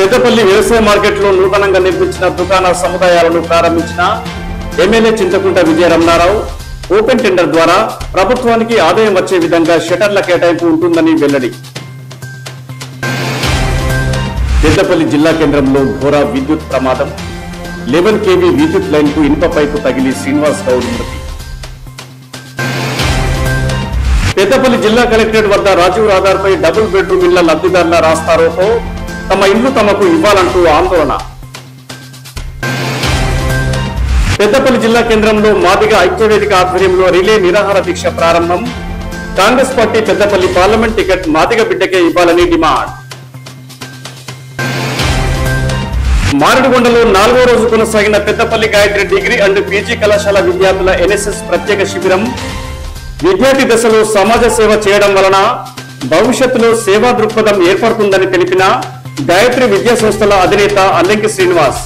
పెద్దపల్లి వ్యవసాయ మార్కెట్లో నూతనంగా నిర్మించిన దుకాణ సముదాయాలను ప్రారంభించిన MLA Chintakunta Vijaya Ramana Rao open tender ద్వారా ప్రభుత్వానికి ఆదాయం వచ్చే విధంగా షటర్ల కేటాయింపు ఉంటుందని వెల్లడి. పెద్దపల్లి జిల్లా కేంద్రంలో ఘోర విద్యుత్ ప్రమాదం. 11 kV విద్యుత్ లైన్ కు ఇనుప పైపు తగిలి శ్రీనివాస్ గౌడ్ మృతి. పెద్దపల్లి జిల్లా కలెక్టరేట్ వద్ద రాజీవ్ రహదార్ పై డబుల్ బెడ్రూమ్ ఇళ్ల లబ్ధిదారుల రాస్తారోకో తమ ఇల్లు తమకు ఇవ్వాలంటూ ఆందోళన. పెద్దపల్లి జిల్లా కేంద్రంలో మాదిగ ఐక్యవేదిక ఆధ్వర్యంలో రిలే నిరాహార దీక్ష ప్రారంభం. Congress party Peddapalli parliament ticket మాదిగ బిడ్డకే ఇవ్వాలని డిమాండ్. మారేడుగొండలో 4వ రోజు కొనసాగిన Peddapalli Gayatri degree and PG కళాశాల విద్యార్థుల ఎన్ఎస్ఎస్ ప్రత్యేక శిబిరం. విద్యార్థి దశలో సమాజ సేవ చేయడం వలన భవిష్యత్తులో సేవా దృక్పథం ఏర్పడుతుందని తెలిపిన గాయత్రి విద్యా సంస్థల అధినేత అల్లెంకి శ్రీనివాస్.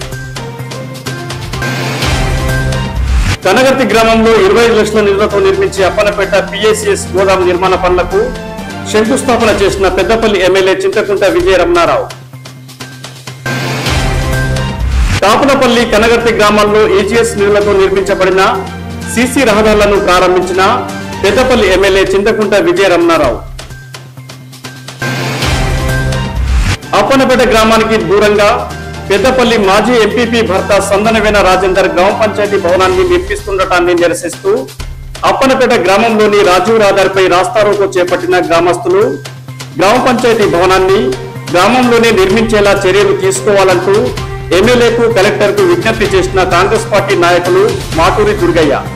కనగర్తి గ్రామంలో 25 లక్షల నిధులతో నిర్మించి అప్పనపేట పిఏసిఎస్ గోదాం నిర్మాణ పనులకు శంకుస్థాపన చేసిన పెద్దపల్లి ఎమ్మెల్యే చింతకుంట విజయ రమణారావు. కాపునపల్లి కనగర్తి గ్రామాల్లో ఏజీఎస్ నిధులతో నిర్మించబడిన సిసి రహదారులను ప్రారంభించిన పెద్దపల్లి ఎమ్మెల్యే చింతకుంట విజయ రమణారావు. అప్పనపేట గ్రామానికి దూరంగా పెద్దపల్లి మాజీ ఎంపీపీ భర్త సందనవేన రాజేందర్ గ్రామ పంచాయతీ భవనాన్ని నిర్మిస్తుండటాన్ని నిరసిస్తూ అప్పనపేట గ్రామంలోని రాజీవ్ రహదార్ పై రాస్తారోకో చేపట్టిన గ్రామస్తులు గ్రామ పంచాయతీ భవనాన్ని గ్రామంలోనే నిర్మించేలా చర్యలు తీసుకోవాలంటూ ఎమ్మెల్యేకు కలెక్టర్కు విజ్ఞప్తి చేసిన కాంగ్రెస్ పార్టీ నాయకులు మాటూరి దుర్గయ్య.